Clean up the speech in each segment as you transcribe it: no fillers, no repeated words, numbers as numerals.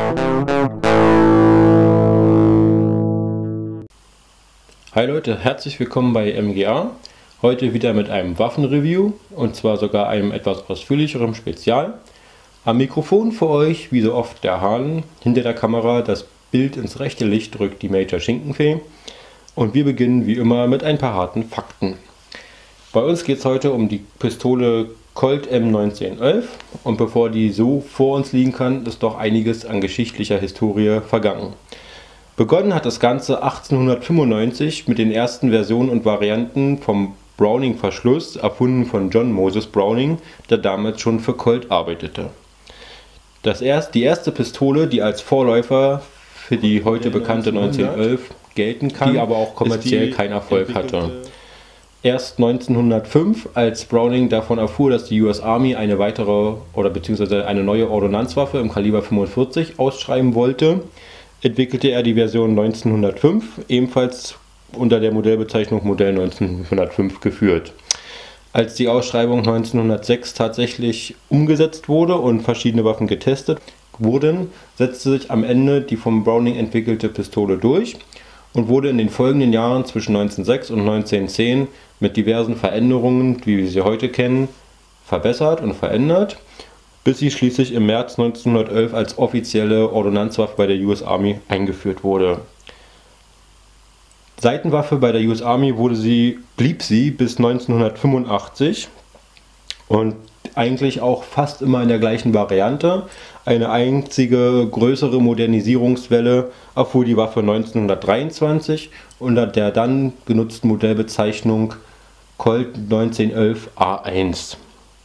Hi Leute, herzlich willkommen bei MGA. Heute wieder mit einem Waffenreview und zwar sogar einem etwas ausführlicheren Spezial. Am Mikrofon für euch, wie so oft, der Hahn. Hinter der Kamera das Bild ins rechte Licht drückt die Major Schinkenfee. Und wir beginnen wie immer mit ein paar harten Fakten. Bei uns geht es heute um die Pistole Colt M1911 und bevor die so vor uns liegen kann, ist doch einiges an geschichtlicher Historie vergangen. Begonnen hat das Ganze 1895 mit den ersten Versionen und Varianten vom Browning-Verschluss, erfunden von John Moses Browning, der damals schon für Colt arbeitete. Die erste Pistole, die als Vorläufer für die heute bekannte 1911 gelten kann, die aber auch kommerziell keinen Erfolg hatte. Erst 1905, als Browning davon erfuhr, dass die US Army eine weitere bzw. eine neue Ordnanzwaffe im Kaliber 45 ausschreiben wollte, entwickelte er die Version 1905, ebenfalls unter der Modellbezeichnung Modell 1905 geführt. Als die Ausschreibung 1906 tatsächlich umgesetzt wurde und verschiedene Waffen getestet wurden, setzte sich am Ende die vom Browning entwickelte Pistole durch und wurde in den folgenden Jahren zwischen 1906 und 1910 mit diversen Veränderungen, wie wir sie heute kennen, verbessert und verändert, bis sie schließlich im März 1911 als offizielle Ordnanzwaffe bei der US Army eingeführt wurde. Seitenwaffe bei der US Army blieb sie bis 1985 und eigentlich auch fast immer in der gleichen Variante. Eine einzige größere Modernisierungswelle erfuhr die Waffe 1923 unter der dann genutzten Modellbezeichnung Colt 1911 A1.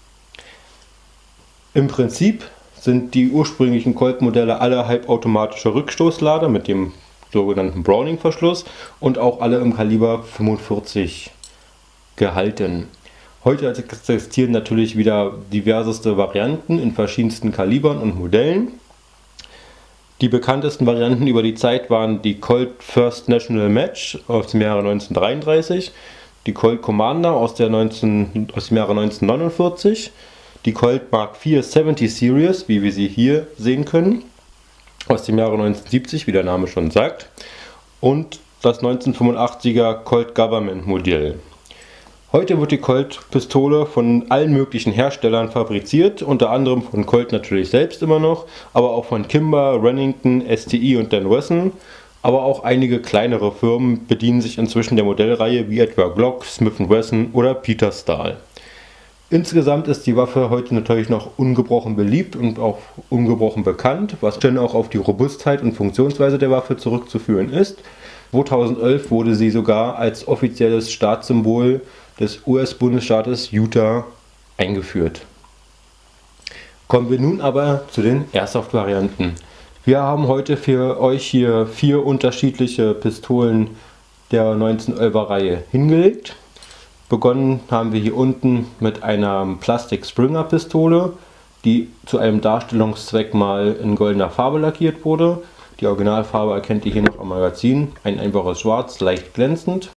Im Prinzip sind die ursprünglichen Colt-Modelle alle halbautomatische Rückstoßlader mit dem sogenannten Browning-Verschluss und auch alle im Kaliber 45 gehalten. Heute existieren natürlich wieder diverseste Varianten in verschiedensten Kalibern und Modellen. Die bekanntesten Varianten über die Zeit waren die Colt First National Match aus dem Jahre 1933, die Colt Commander aus dem Jahre 1949, die Colt Mark IV 70 Series, wie wir sie hier sehen können, aus dem Jahre 1970, wie der Name schon sagt, und das 1985er Colt Government Modell. Heute wird die Colt-Pistole von allen möglichen Herstellern fabriziert, unter anderem von Colt natürlich selbst immer noch, aber auch von Kimber, Remington, STI und Dan Wesson. Aber auch einige kleinere Firmen bedienen sich inzwischen der Modellreihe wie etwa Glock, Smith & Wesson oder Peter Stahl. Insgesamt ist die Waffe heute natürlich noch ungebrochen beliebt und auch ungebrochen bekannt, was dann auch auf die Robustheit und Funktionsweise der Waffe zurückzuführen ist. 2011 wurde sie sogar als offizielles Staatssymbol des US-Bundesstaates Utah eingeführt. Kommen wir nun aber zu den Airsoft-Varianten. Wir haben heute für euch hier 4 unterschiedliche Pistolen der 1911er Reihe hingelegt. Begonnen haben wir hier unten mit einer Plastik-Springer-Pistole, die zu einem Darstellungszweck mal in goldener Farbe lackiert wurde. Die Originalfarbe erkennt ihr hier noch am Magazin, ein einfaches Schwarz, leicht glänzend.